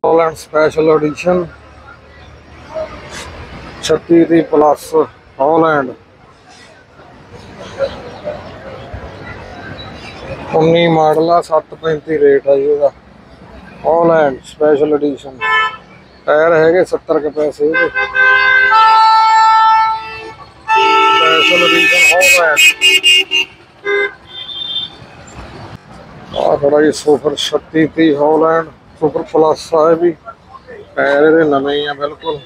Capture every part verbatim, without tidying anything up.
Holland special edition छत्ती दी plus Holland उन्नी मॉडल आ सत्त पैंती रेट है जी। हॉलैंड स्पेशल एडिशन टायर है सत्तर के पैसे स्पेशल एडिशन हॉलैंड। आ थोड़ा जी सुपर छत्ती थी हॉलैंड सुपर प्लस है भी टायर ये नवे ही है बिल्कुल।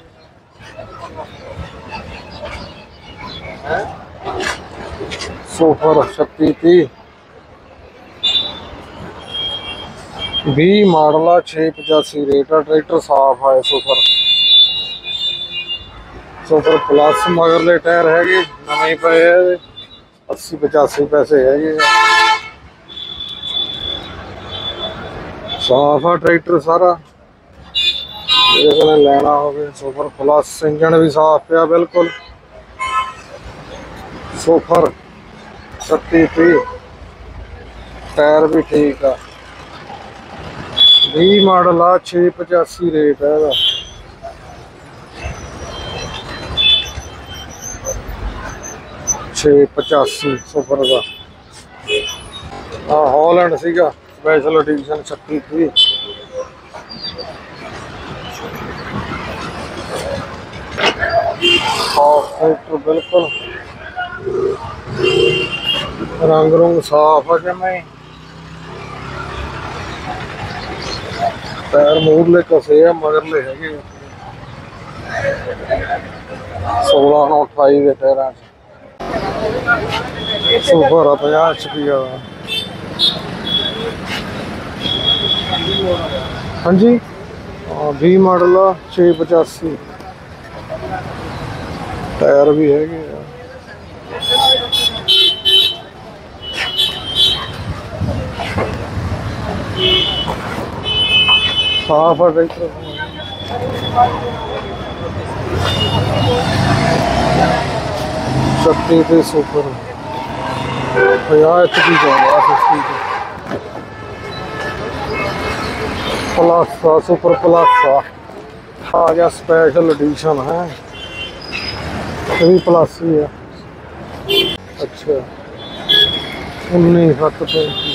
सुपर छत्ती थी भी मॉडल आ छे पचासी रेट है। ट्रैक्टर साफ है सुपर सुपर प्लस मगरले टायर है नवे पे अस्सी पचासी पैसे है। साफ है ट्रैक्टर सारा लेना हो गया सुपर प्लस। इंजन भी साफ पे बिल्कुल सुपर छत्ती थी टायर भी ठीक है। भी मॉडल आ छे पचासी रेट है। छे पचासी सुपर का हाँ हॉलैंड सीगा स्पेशल एडिशन छत्ती थी। बिल्कुल रंग रुंग साफ है जमे टायर मूरले कसे है मगरले है सोलह नौ अठाई के टायर सुपर है पचास एच पी का। हाँ जी भी मॉडल आ छे पचासी टायर भी है साफ है ट्रैक्टर छत्ती थी सुपर पचास एच पी का प्लस सुपर प्लस आ गया स्पेशल एडिशन है भी प्लस ही है। अच्छा उन्नीस सत्त पैंती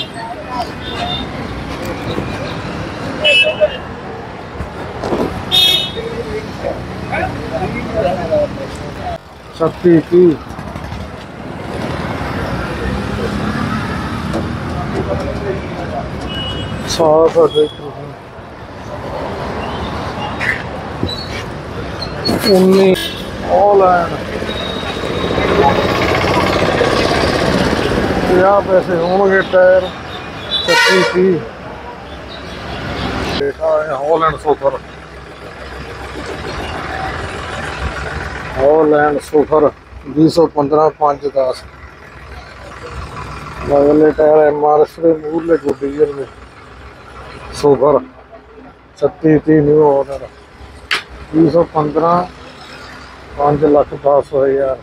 छत्ती की साफ उन्नीस हॉलैंड पंजाह पैसे होंगे टायर छत्ती की देखा है। हॉलैंड सुपर हॉलैंड सुपर बीस सौ पंद्रह पाँच दस मगले टायर एम आर एस मूरले को डीजल में सुपर छत्ती थी न्यू ऑर्डर बीस सौ पंद्रह पाँच लख दस हजार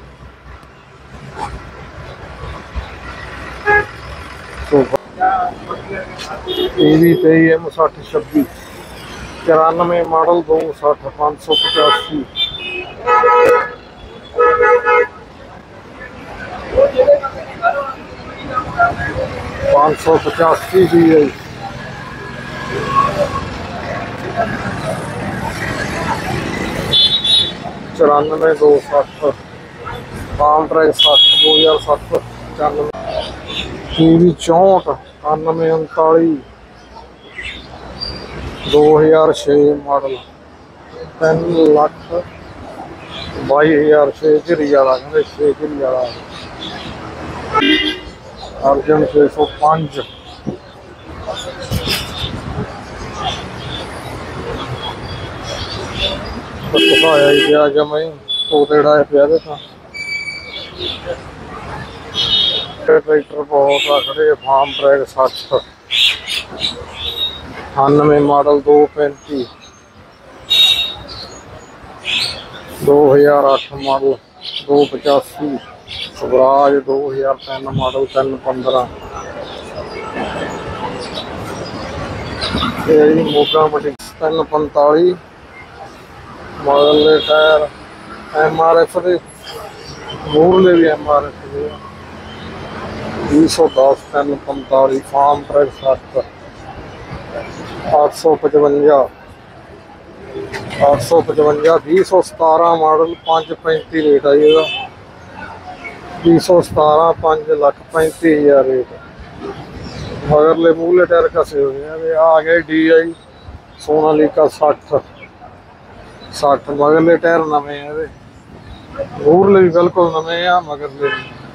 टीवी तेई एम सठ छब्बी चौरानवे मॉडल दो सठ पाँच सौ पचासी पाँच सौ पचासी भी है। चौरानवे दो सठ पाम ट्रैक सठ दो हजार सत्त पचानवे टीवी चौंठ अठानवे उनताली दो हजार छे मॉडल तीन लख बाई हजार छे चिरी वाला कहते छे चिरी वाला अर्जन छे सौ पांच दिखाया ही गया जमाई तोतेड़ा पिया था। ट्रैक्टर बहुत आ खड़े फार्म ट्रैक सठ अठानवे मॉडल दो पैंती दो हजार अठ मॉडल दो पचासी स्वराज दो हजार तीन मॉडल तीन पंद्रह मोगा मंडी। तीन पंताली मगरले टायर एम आर एफ के मूरले भी एम आर एफ के भी सौ दस तीन पंताली फार्म ट्रैक सत्त अठ सौ पचवंजा अठ सौ पचवंजा भी सौ सतारा मॉडल पाँच पैंती रेट है जी भी सौ सतारा पाँच लख पैंती हज़ार रेट मगरले मूरले टायर कसे हुए हैं। आ गए डी आई सोनालिका सठ सठ मगरले टायर नवे हैं मूरले भी बिल्कुल नवे आ मगरले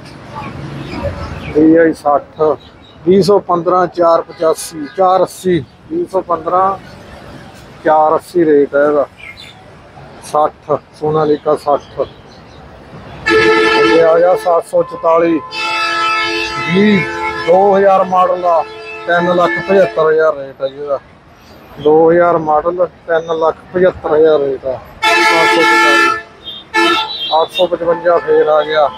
डी आई सठ भी सौ पंद्रह चार पचासी चार अस्सी भी सौ पंद्रह चार अस्सी रेट है ਇਹਦਾ सठ सोनालिका सठ आ गया सात सौ चौताली भी दो हज़ार मॉडल का तीन लख पचहत्तर हज़ार रेट है जी दो हज़ार मॉडल तीन लख पचहत्तर हज़ार रेट है सात सौ चौताली आठ सौ पचवंजा फिर आ गया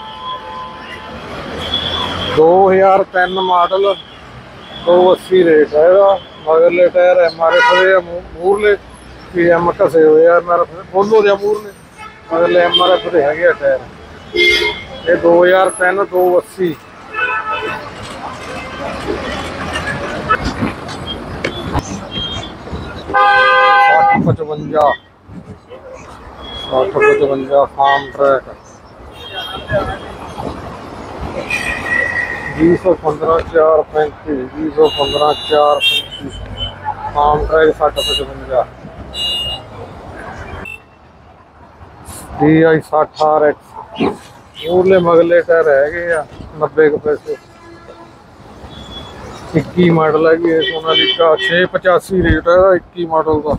दो हज़ार तीन मॉडल दो अस्सी रेट है मगरले टायर एम आर एफ मूरले भी एम घसे हुए एम आर एफ बोलो दे मूरले मगरले एम आर एफ के है टायर ये दो हज़ार तीन दो अस्सी साठ पचवंजा साठ पचवंजा फार्म ट्रैक भी सौ पंद्रह चार पैंती भी सौ पंद्रह चार पैंती फार्म ट्रैक साठ पचवंजा डी आई सठ आर एक्स मूरले मगले टायर है नब्बे के पैसे इक्की मॉडल है ये सोनालिका छे पचासी रेट है इक्की मॉडल का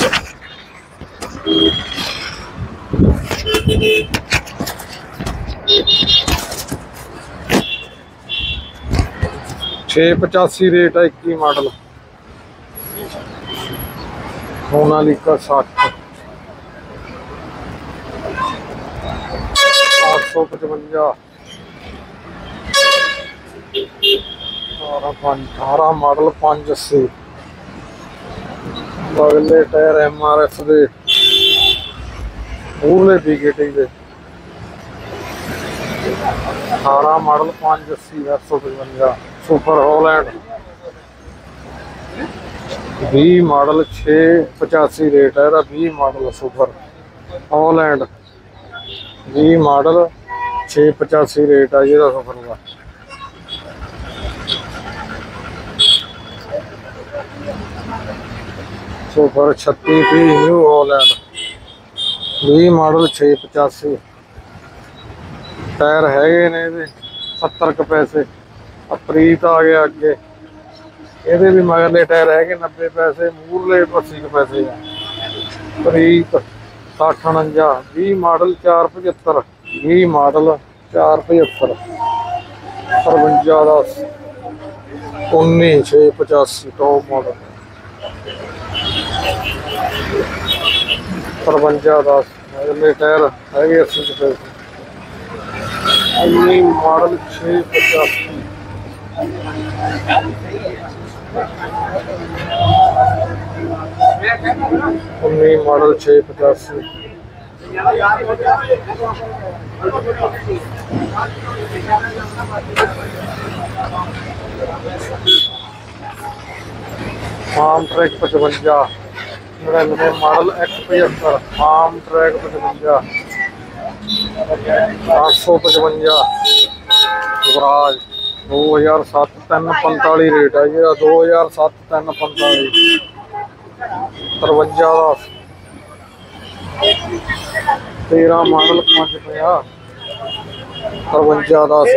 छे पचासी रेट है इक्की मॉडल सोनालिका साठ आठ सौ पचवंजा अठारह मॉडल पाँच अस्सी बगले टायर एम आर एफ के मूरले पी के टी के अठारह मॉडल पाँच अस्सी अठ सौ पचवंजा सुपर हॉलैंड भी मॉडल छे पचासी रेट है भी मॉडल सुपर हॉलैंड भी मॉडल छे पचासी रेट है जी सुपर का सुपर छत्ती पी न्यू हॉलैंड भी मॉडल छे पचासी टायर है ने सत्तर के पैसे प्रीत आ गया अगे ये भी मगरले टायर है नब्बे पैसे मूरले अस्सी के पैसे प्रीत सठ उनंजा भी मॉडल चार पचहत्तर भी मॉडल चार पचहत्तर तरवंजा दस उन्नी छे पचासी टॉप मॉडल तरवंजा दस मगरले टायर है अस्सी के पैसे उन्नी मॉडल छे पचासी उन्नी मॉडल छे पचासी फार्म ट्रैक पचवंजा निन्यानवे मॉडल एक्स पचहत्तर फार्म ट्रैक पचवंजा आठ सौ पचवंजा युवराज दो हज़ार सत्त तीन पंताली रेट है जी दो हज़ार सत्त तीन पंताली तरवंजा दस तेरह मॉडल पाँच पंजाह तरवंजा दस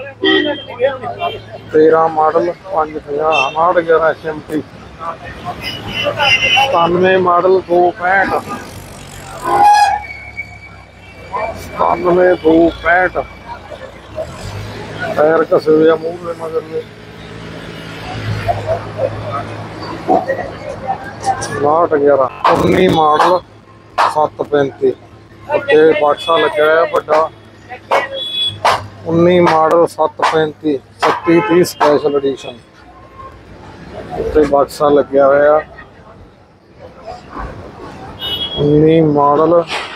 तेरह मॉडल पाँच पंजाह अनाठ ग्यारह एच एम टी सतानवे मॉडल दो पैंठ सतानवे दो पैंठ टायर घसे हुए मूरले मगरले नाठ ग्यारह उन्नी मॉडल सत्त पैंती उत्ते बक्सा लग्या है बड़ा उन्नी मॉडल सत्त पैंती छत्ती तीह स्पैशल एडिशन उत्ते बक्सा लग्या हुआ उन्नी मॉडल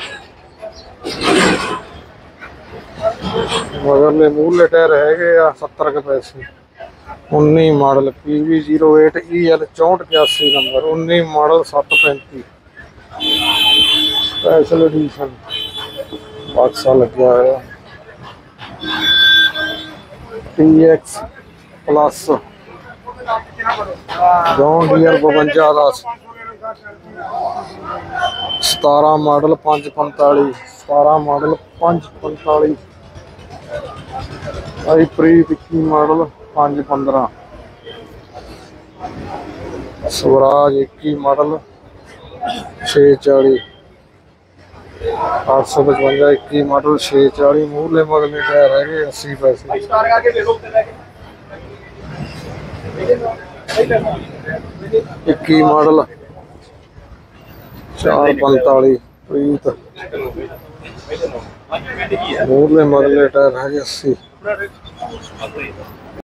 मगरले मूले टायर है सत्तर के पैसे। उन्नी model P V zero eight E L चौंठ इक्यासी नंबर। उन्नी मॉडल सत्त पैंती स्पेशल एडिशन बक्सा लग्या है। T X plus John Deere बवंजा दस सतारा मॉडल पाँच पंताली सतारा मॉडल पाँच पंताली। आई प्रीत इक्की मॉडल पाँच पंद्रह। स्वराज इक्की मॉडल छे चाली। आठ सौ पचवंजा इक्की मॉडल छे चाली। मूले मगले टायर है अस्सी पैसे। इक्की मॉडल चार पंताली प्रीत। मूले मगले टायर है अस्सी।